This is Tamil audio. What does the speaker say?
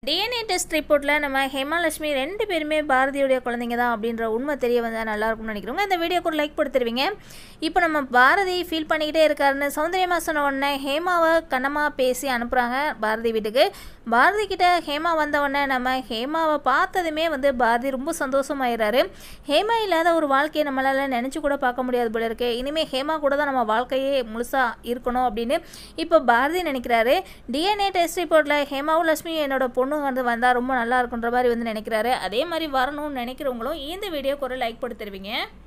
டிஎன்ஏ டெஸ்ட் ரிப்போர்ட்டில் நம்ம ஹேமாலட்சுமி 2 பேருமே பாரதியுடைய குழந்தைங்க தான் அப்படின்ற உண்மை தெரிய வந்தால் நல்லாயிருக்கும்னு நினைக்கிறோங்க. இந்த வீடியோக்கு ஒரு லைக் கொடுத்துருவீங்க. இப்போ நம்ம பாரதி ஃபீல் பண்ணிக்கிட்டே இருக்காருன்னு சௌந்தர்யமாக சொன்ன உடனே ஹேமாவை கண்ணமாக பேசி அனுப்புகிறாங்க பாரதி வீட்டுக்கு. பாரதி கிட்ட ஹேமா வந்த உடனே நம்ம ஹேமாவை பார்த்ததுமே பாரதி ரொம்ப சந்தோஷமாயிடுறாரு. ஹேமா இல்லாத ஒரு வாழ்க்கையை நம்மளால் நினச்சி கூட பார்க்க முடியாது போல இருக்கு. இனிமேல் ஹேமா கூட தான் நம்ம வாழ்க்கையே முழுசாக இருக்கணும் அப்படின்னு இப்போ பாரதி நினைக்கிறாரு. டிஎன்ஏ டெஸ்ட் ரிப்போர்ட்டில் ஹேமாவும் லட்சுமி என்னோட பொண்ணு வந்தால் ரொம்ப நல்லா இருக்குன்ற மாதிரி நினைக்கிறாரு. அதே மாதிரி வரணும்னு நினைக்கிறவங்களும் இந்த வீடியோக்கு ஒரு லைக் போட்டு தருவீங்க.